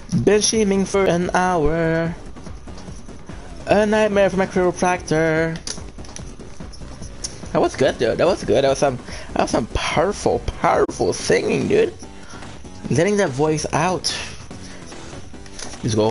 Been streaming for an hour. A nightmare for my chiropractor. That was good, dude. That was good. That was some powerful, powerful singing, dude. Letting that voice out. Let's go.